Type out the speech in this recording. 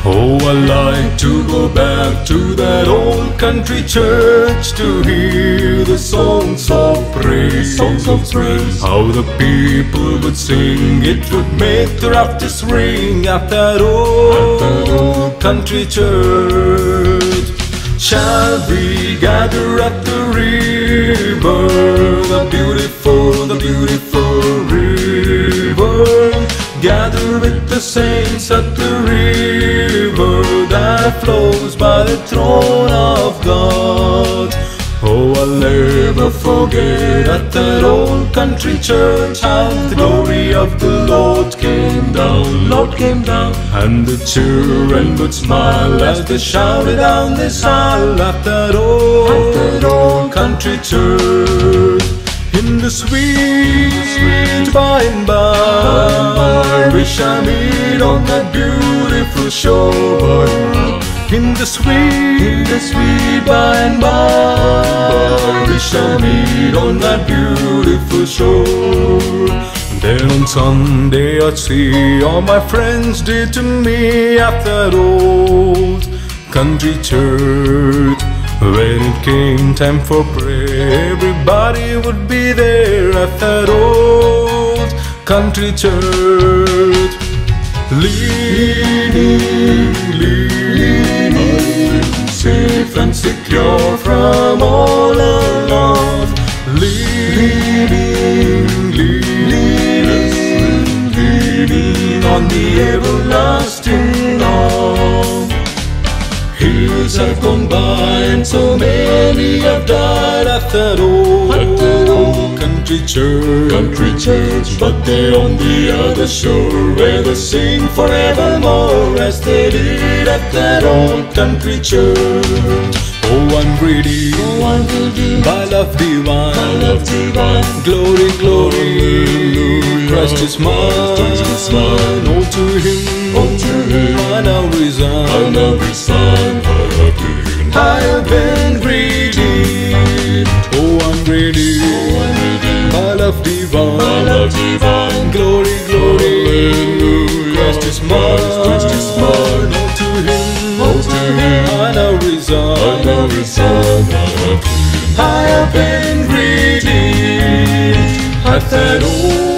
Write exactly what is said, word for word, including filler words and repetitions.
Oh, I like to go back to that old country church to hear the songs of praise, songs of praise. How the people would sing, it would make the rafters ring at that old, at that old country church. Shall we gather at the river, the beautiful, the beautiful river? Gather with the saints at the river that flows by the throne of God. Oh, I'll never forget at that old country church how the glory of the Lord came down, Lord came down. And the children would smile as they shouted down this aisle at that old, at that old country church. In the sweet, sweet by and by, we shall meet on that beautiful shore. In the sweet, in the sweet by and by, we shall meet on that beautiful shore. Then on Sunday I'd see all my friends did to me at that old country church. When it came time for prayer, everybody would be there at that old country church. Leaning, leaning, safe and secure from all alarm. Leaning, leaning, leaning on the everlasting arm. Years have gone by and so many have died at that old, at that old country church, country church. But they're on the other shore where they sing forevermore as they did at that old country church. Oh, I'm greedy, oh, I'm greedy, by love divine, by love divine. Glory, glory, Christ is mine, Christ is mine. Oh, to Him, oh, to Him, I now resign, I now resign. I have been redeemed. Oh, I'm redeemed, oh, I'm redeemed, by love divine, by love divine. Glory, glory, Christ is mine, Christ is mine. Oh, to Him, oh, to Him, I now resign, I now resign. I have been redeemed at that old